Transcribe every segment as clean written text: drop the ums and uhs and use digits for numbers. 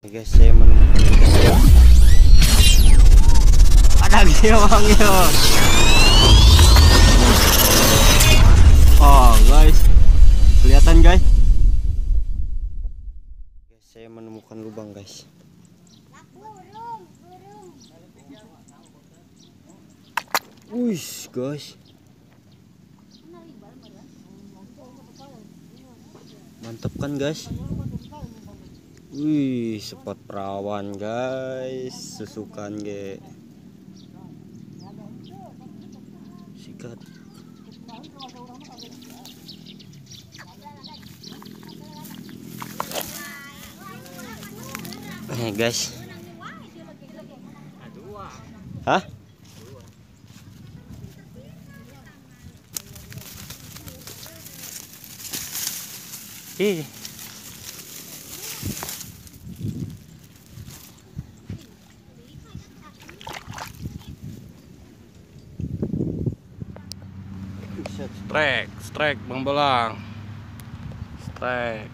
Guys, saya menemukan ada giwangnya. Oh guys, kelihatan guys. Saya menemukan lubang guys. Wih guys, mantap kan guys. Wih, spot perawan guys, susukan ge. Sikat. Guys. Hah? Ih. Strike Bang Belang. Strike.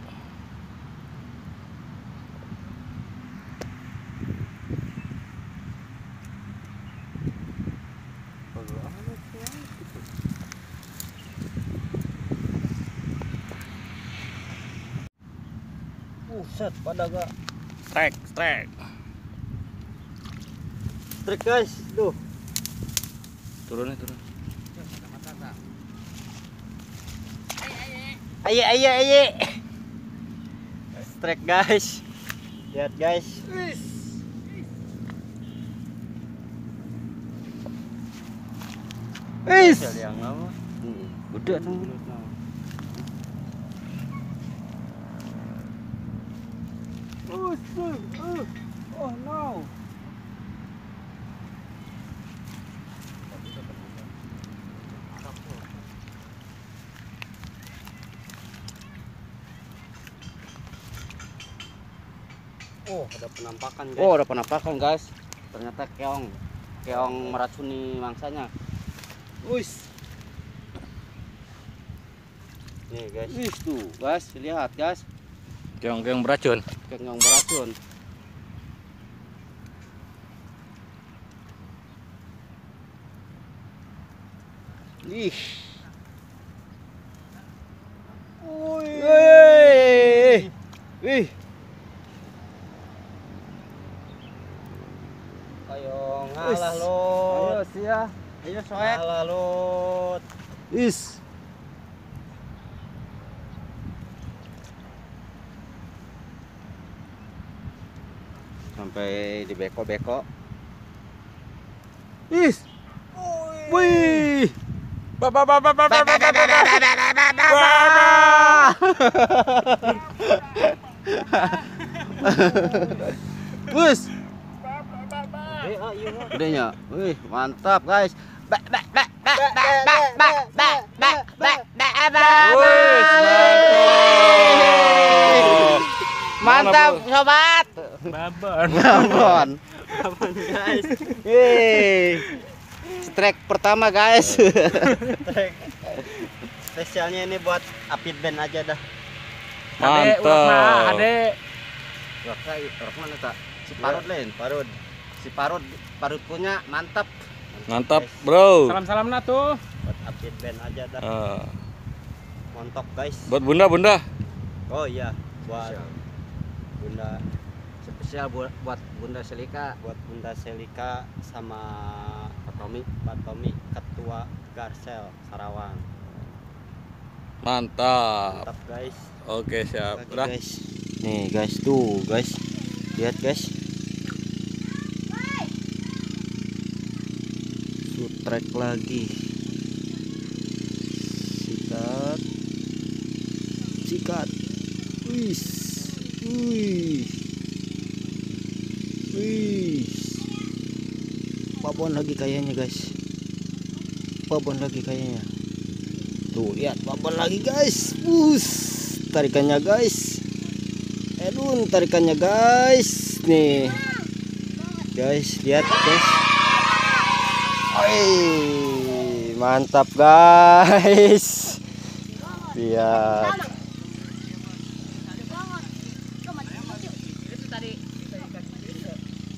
Buset, pada gak Strike. trik guys, tuh. Turun. Ayo. Strike guys. Lihat guys. Wis. Yang apa? Gede tuh. Oh no. Oh, ada penampakan guys. Oh, ada penampakan guys. Ternyata keong meracuni mangsanya. Wis. Nih guys. Wih tuh guys, lihat guys. Keong beracun. Keong beracun. Ih. Wih. Ayo ngalah lot. Ayo sia. Ayo soek. Ngalah lot. Is. Sampai di beko-beko. Is. Wih. Bus. Gedenya. Wih, mantap guys. Mantap sobat. Babon Guys. Strike pertama guys. Spesialnya ini buat Apit Band aja dah. Mantap. Ade. Urak mana tak? Si Parut lain, Parut. Si Parut punya mantap. Mantap, Guys. bro. Salam nah tuh. Buat Apit Band aja dah. Montok guys. Buat bunda. Oh iya, buat Bunda, Spesial buat Bunda Selika. buat Bunda Selika sama Pak Tommy. Pak Tommy, Ketua Garsel Sarawang. Mantap. Mantap guys. Oke, siap. Lagi, Udah. guys. Nih guys, tuh guys. Lihat guys. Sutrek lagi. Sikat. Wih. Babon lagi kayaknya guys. Tuh lihat babon lagi guys. Tarikannya guys. Tarikannya guys. Nih. Guys, lihat guys. Mantap guys. Lihat.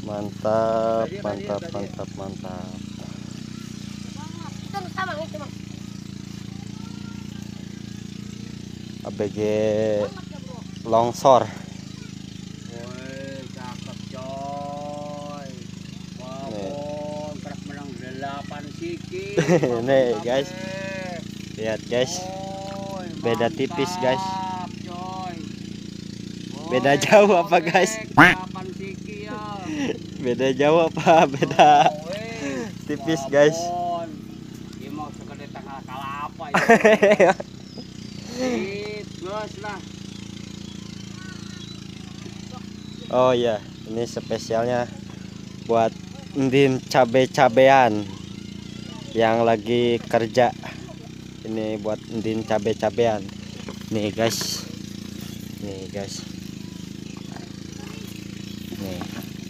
Mantap, mantap, mantap, mantap. ABG longsor. Woi, cakep coy. Babon kerak menang 8 siki. Nih guys, lihat guys, beda tipis guys. Coy. Beda jauh apa guys? 8 siki ya. Beda jauh apa beda tipis guys? Ini mau segede tengah kalapa ya. Terus lah. Oh iya, ini spesialnya buat Ndin cabe-cabean yang lagi kerja. Ini buat Ndin cabe-cabean. Nih guys. Nih guys. Nih.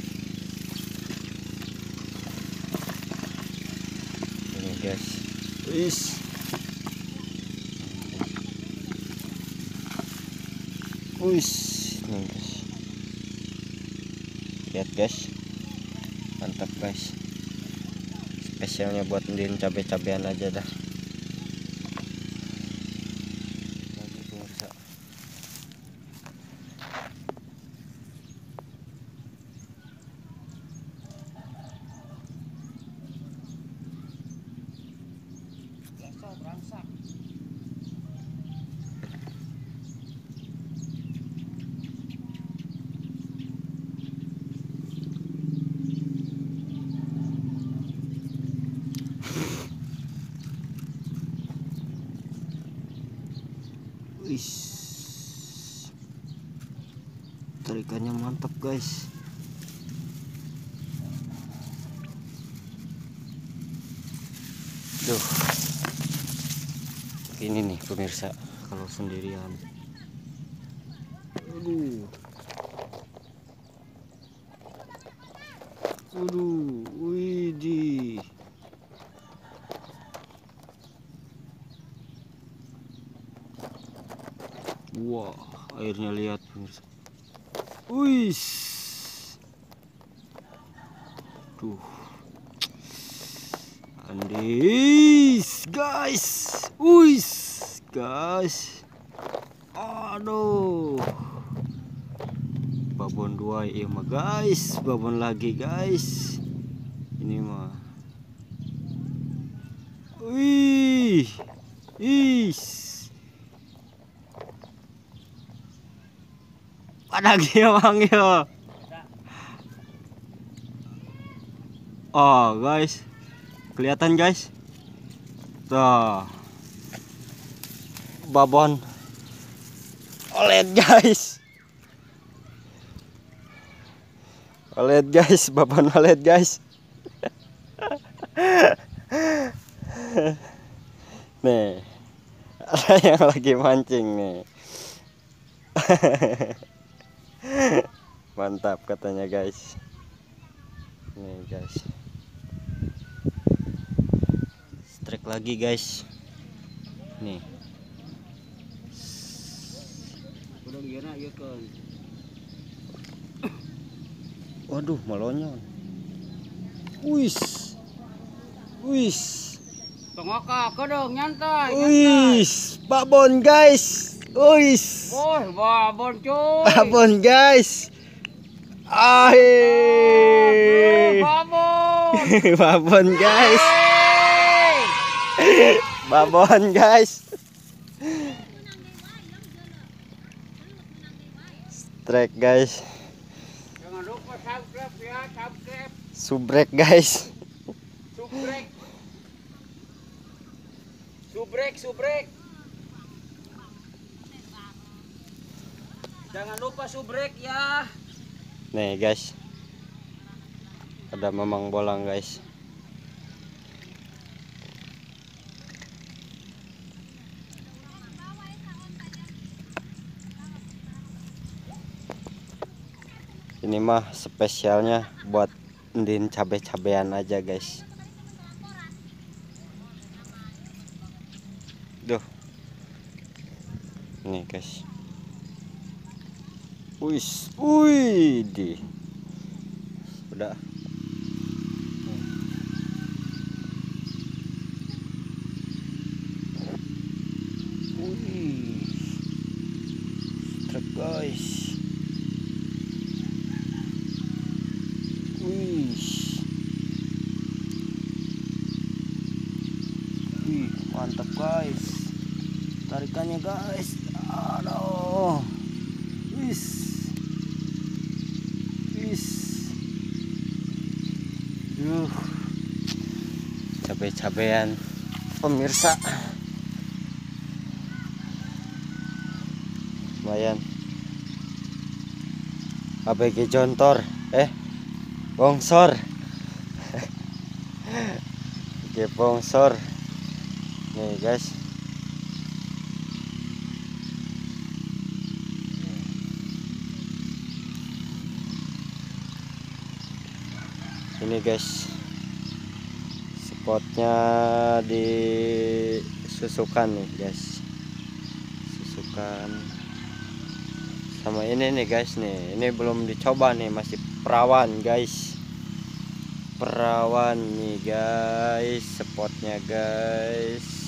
Ini guys. Wis. Wis, nih guys. Lihat guys, mantap guys. Spesialnya buat Ndin cabe-cabean aja dah. Lagi pemirsa. Berangsak. Wis, tarikannya mantap guys. Duh, ini nih pemirsa kalau sendirian. Aduh, aduh, widih. Wah, airnya lihat pemirsa. Wis. Tuh. Andis, guys. Wis, guys. Aduh. Babon 2 iya mah guys, babon lagi guys. Ini mah. Wih. Is. Padagi manggil. Oh guys, kelihatan guys. Tuh, babon OLED guys. OLED guys, babon OLED guys. Nih, ada yang lagi mancing nih. Mantap katanya guys. Nih guys, strike lagi guys. Nih, Udah gimana ya kan? waduh melonyon. Wis, wis, Tengok ke dong nyantai. wis, babon guys. Wis, Woi, babon cuy. babon guys. Ahih. Babon. Babon guys. Babon guys. Strike guys. Jangan lupa subscribe ya, subscribe. Subrek guys. Subrek. Subrek, subrek. Jangan lupa subrek ya. Nih guys, ada memang bolang guys. Ini mah spesialnya buat Ndin cabe-cabean aja guys. Duh, nih guys. Wis, wih, udah. Wih, truk guys. Wih, mantap guys, tarikannya guys. Aduh, wis, wis, cabai-cabean pemirsa. Lumayan. ABG jontor, bongsor. Oke, bongsor. Nih guys. Ini guys, spotnya di Susukan nih guys, Susukan sama ini nih guys. Nih ini belum dicoba nih, masih perawan guys, perawan nih guys, spotnya guys.